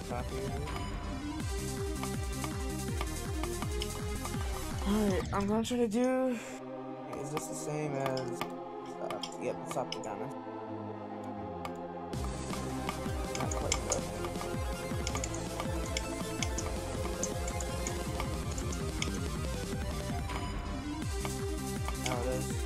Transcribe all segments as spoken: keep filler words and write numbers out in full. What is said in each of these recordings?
Alright, I'm gonna try to do. Is this the same as? Uh, yep, it's RealOptagonus. Not quite good. Now it is.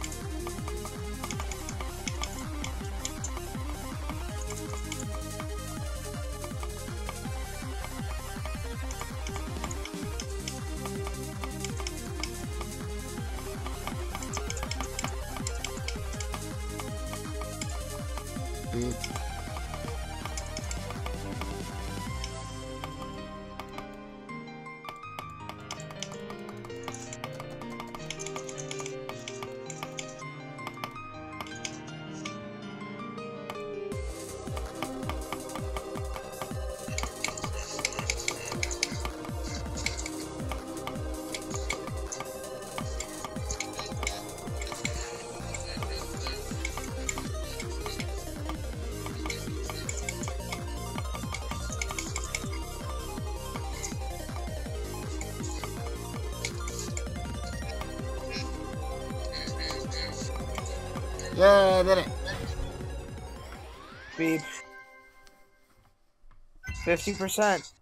Mm. Yeah, I did it. Beep. Fifty percent.